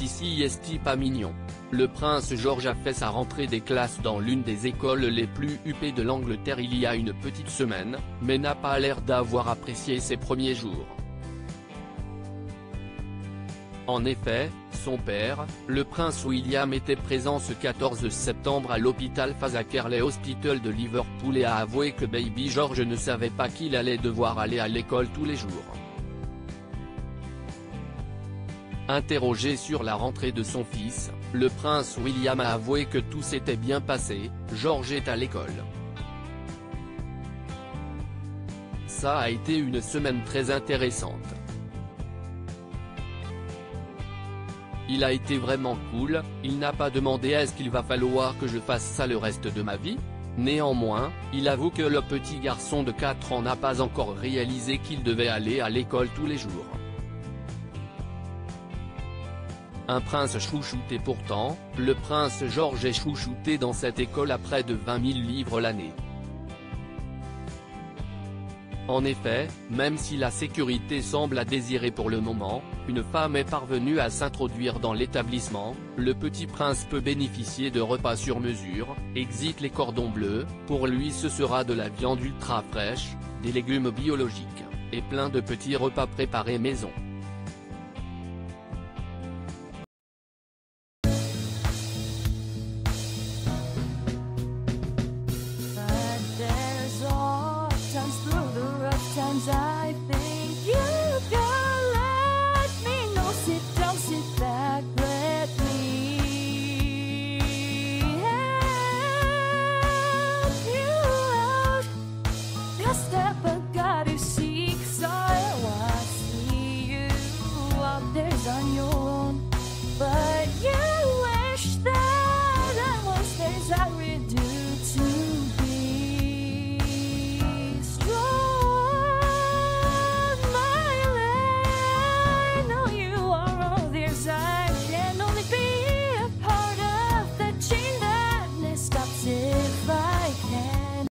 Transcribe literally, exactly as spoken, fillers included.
ici est pas mignon. Le prince George a fait sa rentrée des classes dans l'une des écoles les plus huppées de l'Angleterre il y a une petite semaine, mais n'a pas l'air d'avoir apprécié ses premiers jours. En effet, son père, le prince William était présent ce quatorze septembre à l'hôpital Fazakerley Hospital de Liverpool et a avoué que Baby George ne savait pas qu'il allait devoir aller à l'école tous les jours. Interrogé sur la rentrée de son fils, le prince William a avoué que tout s'était bien passé, George est à l'école. Ça a été une semaine très intéressante. Il a été vraiment cool, il n'a pas demandé est-ce qu'il va falloir que je fasse ça le reste de ma vie. Néanmoins, il avoue que le petit garçon de quatre ans n'a pas encore réalisé qu'il devait aller à l'école tous les jours. Un prince chouchouté pourtant, le prince George est chouchouté dans cette école à près de vingt mille livres l'année. En effet, même si la sécurité semble à désirer pour le moment, une femme est parvenue à s'introduire dans l'établissement, le petit prince peut bénéficier de repas sur mesure, exit les cordons bleus, pour lui ce sera de la viande ultra fraîche, des légumes biologiques, et plein de petits repas préparés maison. I think you can let me know. Sit down, sit back, let me help you out. The step I gotta seek, so I see you out there's on your